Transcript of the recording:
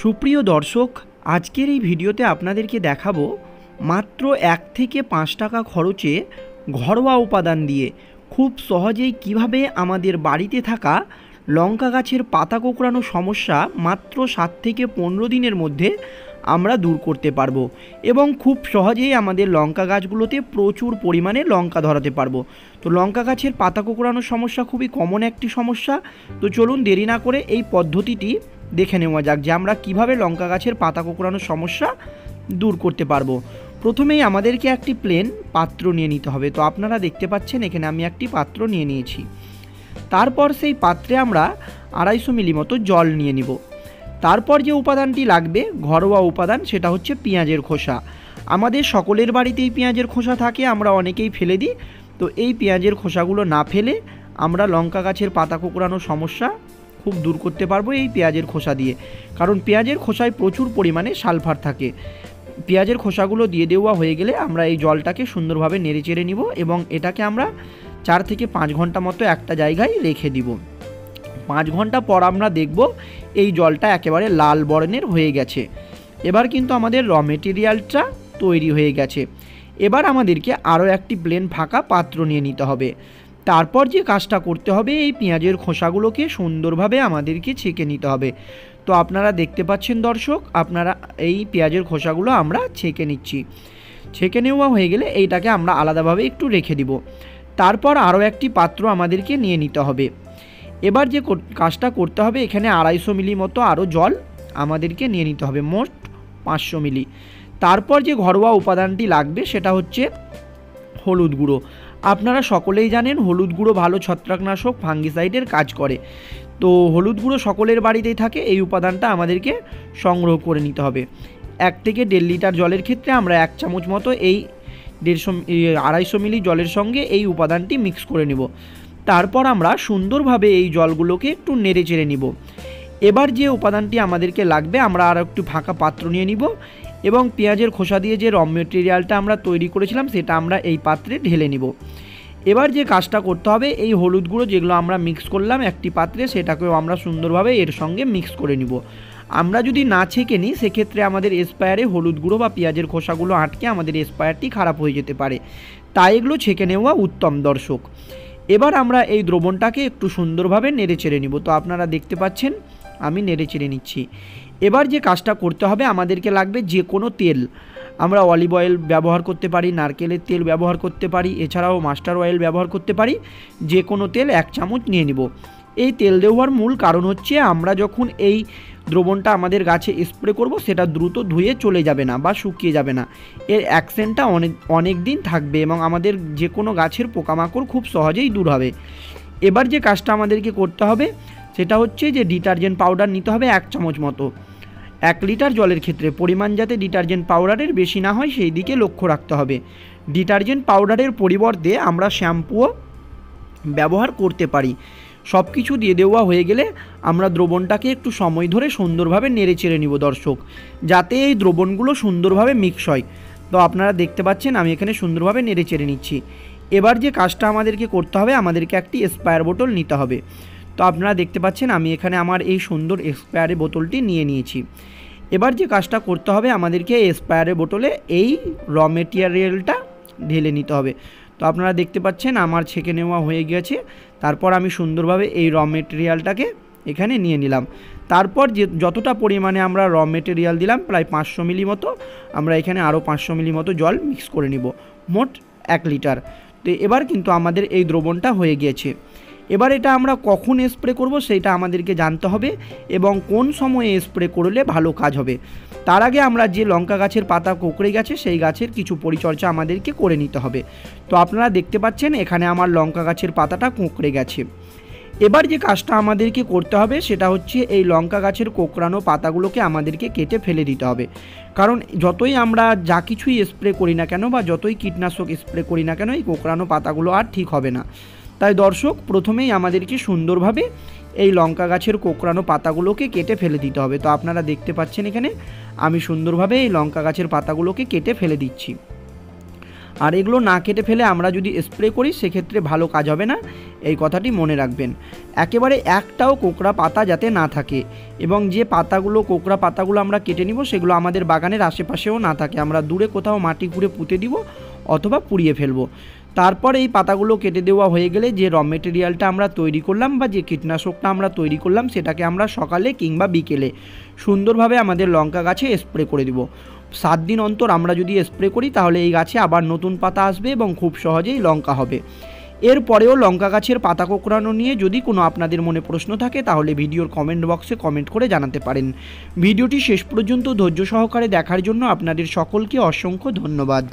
সুপ্রিয় দর্শক, আজকের এই ভিডিওতে আপনাদেরকে দেখাবো মাত্র 1 থেকে 5 টাকা খরচে ঘরোয়া উপাদান দিয়ে খুব সহজেই কিভাবে আমাদের বাড়িতে থাকা লঙ্কা গাছের পাতা কোঁকড়ানো সমস্যা মাত্র 7 থেকে 15 দিনের মধ্যে আমরা দূর করতে পারবো এবং খুব সহজেই আমাদের লঙ্কা গাছগুলোতে প্রচুর পরিমাণে লঙ্কা ধরাতে পারবো। তো লঙ্কা গাছের পাতা কোঁকড়ানোর সমস্যা খুবই কমন একটি সমস্যা। তো চলুন দেরি না করে এই পদ্ধতিটি দেখে নেওয়া যাক যে আমরা কিভাবে লঙ্কা গাছের পাতা কোঁকড়ানোর সমস্যা দূর করতে পারবো। প্রথমেই আমাদেরকে একটি প্লেন পাত্র নিয়ে নিতে হবে। তো আপনারা দেখতে পাচ্ছেন এখানে আমি একটি পাত্র নিয়ে নিয়েছি। তারপর সেই পাত্রে আমরা 250 মিলি মতো জল নিয়ে নিব। তারপর যে উপাদানটি লাগবে ঘরোয়া উপাদান, সেটা হচ্ছে পেঁয়াজের খোসা। আমাদের সকলের বাড়িতেই পেঁয়াজের খোসা থাকে, আমরা অনেকেই ফেলে দিই। তো এই পেঁয়াজের খোসাগুলো না ফেলে আমরা লঙ্কা গাছের পাতা কোঁকড়ানোর সমস্যা খুব দূর করতে পারবো এই পেঁয়াজের খোসা দিয়ে, কারণ পেঁয়াজের খোসায় প্রচুর পরিমাণে সালফার থাকে। পেঁয়াজের খোসাগুলো দিয়ে দেওয়া হয়ে গেলে আমরা এই জলটাকে সুন্দরভাবে নেড়ে চেড়ে নিব এবং এটাকে আমরা 4 থেকে 5 ঘন্টা মতো একটা জায়গায় রেখে দিব। 5 ঘন্টা পর আমরা দেখব এই জলটা একেবারে লাল বর্ণের হয়ে গেছে। এবার কিন্তু আমাদের র মেটেরিয়ালটা তৈরি হয়ে গেছে। এবার আমাদেরকে আরও একটি প্লেন ফাঁকা পাত্র নিয়ে নিতে হবে। তারপর যে কাজটা করতে হবে, এই পেঁয়াজের খোসাগুলোকে সুন্দরভাবে আমাদেরকে ছেঁকে নিতে হবে। তো আপনারা দেখতে পাচ্ছেন দর্শক, আপনারা এই পেঁয়াজের খোসাগুলো আমরা ছেঁকে নিচ্ছি। ছেঁকে নেওয়া হয়ে গেলে এইটাকে আমরা আলাদাভাবে একটু রেখে দিব। তারপর আরও একটি পাত্র আমাদেরকে নিয়ে নিতে হবে। এবার যে কাজটা করতে হবে, এখানে 250 মিলি মতো আরও জল আমাদেরকে নিয়ে নিতে হবে, মোট 500 মিলি। তারপর যে ঘরোয়া উপাদানটি লাগবে সেটা হচ্ছে হলুদ গুঁড়ো। আপনারা সকলেই জানেন হলুদ গুঁড়ো ভালো ছত্রাকনাশক ফাঙ্গিসাইডের কাজ করে। তো হলুদ গুঁড়ো সকলের বাড়িতেই থাকে, এই উপাদানটা আমাদেরকে সংগ্রহ করে নিতে হবে। 1 থেকে 1.5 লিটার জলের ক্ষেত্রে আমরা 1 চামচ মতো এই 250 মিলি জলের সঙ্গে এই উপাদানটি মিক্স করে নেব। তারপর আমরা সুন্দরভাবে এই জলগুলোকে একটু নেড়ে চেড়ে নিব। এবার যে উপাদানটি আমাদেরকে লাগবে, আমরা আর একটু ফাঁকা পাত্র নিয়ে নিব এবং পেঁয়াজের খোসা দিয়ে যে র মেটেরিয়ালটা আমরা তৈরি করেছিলাম সেটা আমরা এই পাত্রে ঢেলে নিব। এবার যে কাজটা করতে হবে, এই হলুদ গুঁড়ো যেগুলো আমরা মিক্স করলাম একটি পাত্রে, সেটাকেও আমরা সুন্দরভাবে এর সঙ্গে মিক্স করে নিব। আমরা যদি না ছেঁকে নিই সেক্ষেত্রে আমাদের স্প্রেয়ারে হলুদ গুঁড়ো বা পেঁয়াজের খোসাগুলো আটকে আমাদের স্প্রেয়ারটি খারাপ হয়ে যেতে পারে, তাই এগুলো ছেঁকে নেওয়া উত্তম দর্শক। এবার আমরা এই দ্রবণটাকে একটু সুন্দরভাবে নেড়ে চেড়ে নিব। তো আপনারা দেখতে পাচ্ছেন আমি নেড়ে চেড়ে নিচ্ছি। এবার যে কাজটা করতে হবে, আমাদেরকে লাগবে যে কোনো তেল। আমরা অলিভ অয়েল ব্যবহার করতে পারি, নারকেলের তেল ব্যবহার করতে পারি, এছাড়াও মাস্টার অয়েল ব্যবহার করতে পারি। যে কোনো তেল 1 চামচ নিয়ে নিব। এই তেল দেওয়ার মূল কারণ হচ্ছে আমরা যখন এই দ্রবণটা আমাদের গাছে স্প্রে করব সেটা দ্রুত ধুয়ে চলে যাবে না বা শুকিয়ে যাবে না, এর অ্যাকশনটা অনেক দিন থাকবে এবং আমাদের যে কোনো গাছের পোকামাকড় খুব সহজেই দূর হবে। এবার যে কাজটা আমাদেরকে করতে হবে সেটা হচ্ছে যে ডিটারজেন্ট পাউডার নিতে হবে 1 চামচ মতো। 1 লিটার জলের ক্ষেত্রে পরিমাণ যাতে ডিটারজেন্ট পাউডারের বেশি না হয় সেই দিকে লক্ষ্য রাখতে হবে। ডিটারজেন্ট পাউডারের পরিবর্তে আমরা শ্যাম্পুও ব্যবহার করতে পারি। সব কিছু দিয়ে দেওয়া হয়ে গেলে আমরা দ্রবণটাকে একটু সময় ধরে সুন্দরভাবে নেড়ে চেড়ে নিব দর্শক, যাতে এই দ্রবণগুলো সুন্দরভাবে মিক্স হয়। তো আপনারা দেখতে পাচ্ছেন আমি এখানে সুন্দরভাবে নেড়ে চেড়ে নিচ্ছি। এবার যে কাজটা আমাদেরকে করতে হবে, আমাদেরকে একটি স্প্রেয়ার বোতল নিতে হবে। তো আপনারা দেখতে পাচ্ছেন আমি এখানে আমার এই সুন্দর স্প্রেয়ারের বোতলটি নিয়ে নিয়েছি। এবার যে কাজটা করতে হবে, আমাদেরকে এই স্প্রেয়ারের বোতলে এই র মেটেরিয়ালটা ঢেলে নিতে হবে। তো আপনারা দেখতে পাচ্ছেন আমার ছেঁকে নেওয়া হয়ে গেছে। তারপর আমি সুন্দরভাবে এই র মেটেরিয়ালটাকে এখানে নিয়ে নিলাম। তারপর যে যতটা পরিমাণে আমরা র মেটেরিয়াল দিলাম প্রায় 500 মিলি মতো, আমরা এখানে আরও 500 মিলি মতো জল মিক্স করে নিব, মোট 1 লিটার। তো এবার কিন্তু আমাদের এই দ্রবণটা হয়ে গিয়েছে। এবার এটা আমরা কখন স্প্রে করব সেটা আমাদেরকে জানতে হবে এবং কোন সময়ে স্প্রে করলে ভালো কাজ হবে। তার আগে আমরা যে লঙ্কা গাছের পাতা কোঁকড়ে গেছে সেই গাছের কিছু পরিচর্যা আমাদেরকে করে নিতে হবে। তো আপনারা দেখতে পাচ্ছেন এখানে আমার লঙ্কা গাছের পাতাটা কোঁকড়ে গেছে। এবার যে কাজটা আমাদেরকে করতে হবে সেটা হচ্ছে এই লঙ্কা গাছের কোঁকড়ানো পাতাগুলোকে আমাদেরকে কেটে ফেলে দিতে হবে, কারণ যতই আমরা যা কিছুই স্প্রে করি না কেন বা যতই কীটনাশক স্প্রে করি না কেন এই কোঁকড়ানো পাতাগুলো আর ঠিক হবে না। তাই দর্শক প্রথমেই আমাদেরকে সুন্দরভাবে এই লঙ্কা গাছের কোঁকড়ানো পাতাগুলোকে কেটে ফেলে দিতে হবে। তো আপনারা দেখতে পাচ্ছেন এখানে আমি সুন্দরভাবে এই লঙ্কা গাছের পাতাগুলোকে কেটে ফেলে দিচ্ছি। আর এগুলো না কেটে ফেলে আমরা যদি স্প্রে করি সেক্ষেত্রে ভালো কাজ হবে না, এই কথাটি মনে রাখবেন। একেবারে একটাও কোঁকড়া পাতা যাতে না থাকে, এবং যে পাতাগুলো কোঁকড়া পাতাগুলো আমরা কেটে নিব সেগুলো আমাদের বাগানের আশেপাশেও না থাকে, আমরা দূরে কোথাও মাটি খুঁড়ে পুঁতে দিব অথবা পুড়িয়ে ফেলবো। তারপর এই পাতাগুলো কেটে দেওয়া হয়ে গেলে যে র মেটেরিয়ালটা আমরা তৈরি করলাম বা যে কীটনাশকটা আমরা তৈরি করলাম সেটাকে আমরা সকালে কিংবা বিকেলে সুন্দরভাবে আমাদের লঙ্কা গাছে স্প্রে করে দিব। 7 দিন অন্তর আমরা যদি স্প্রে করি তাহলে এই গাছে আবার নতুন পাতা আসবে এবং খুব সহজেই লঙ্কা হবে। এরপরেও লঙ্কা গাছের পাতা কোঁকড়ানো নিয়ে যদি কোনো আপনাদের মনে প্রশ্ন থাকে তাহলে ভিডিওর কমেন্ট বক্সে কমেন্ট করে জানাতে পারেন। ভিডিওটি শেষ পর্যন্ত ধৈর্য সহকারে দেখার জন্য আপনাদের সকলকে অসংখ্য ধন্যবাদ।